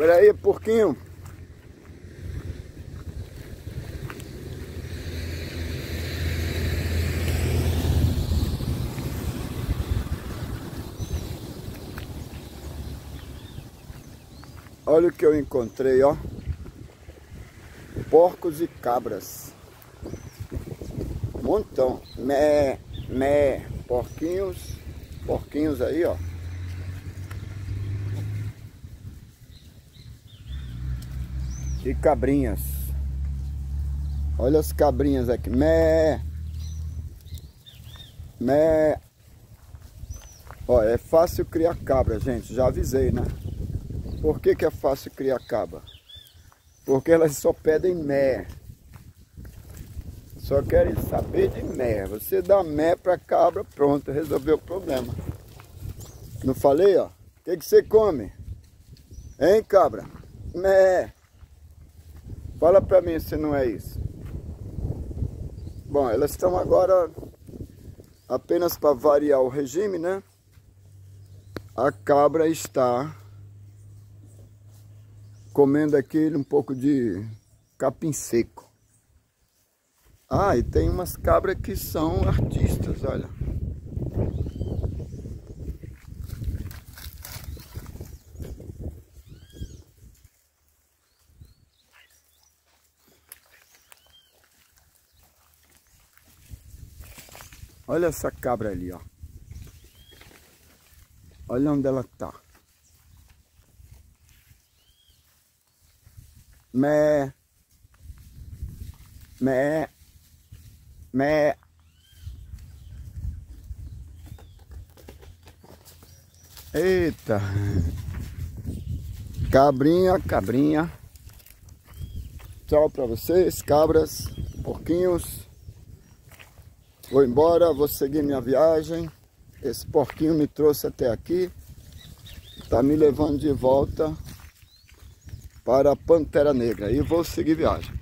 Espera aí, porquinho. Olha o que eu encontrei, ó. Porcos e cabras. Montão. Mé, mé. Porquinhos. Porquinhos aí, ó. E cabrinhas. Olha as cabrinhas aqui. Mé. Mé. Ó, é fácil criar cabra, gente. Já avisei, né? Por que que é fácil criar cabra? Porque elas só pedem mé. Só querem saber de mé. Você dá mé pra cabra, pronto, resolveu o problema. Não falei, ó? O que você come? Hein, cabra? Mé. Fala pra mim se não é isso. Bom, elas estão agora apenas para variar o regime, né? A cabra está comendo aqui um pouco de capim seco. Ah, e tem umas cabras que são artistas, olha. Olha essa cabra ali, ó. Olha onde ela tá. Mé. Mé. Mé. Eita. Cabrinha, cabrinha. Tchau pra vocês, cabras, porquinhos. Vou embora, vou seguir minha viagem. Esse porquinho me trouxe até aqui. Tá me levando de volta para a Pantera Negra. E vou seguir viagem.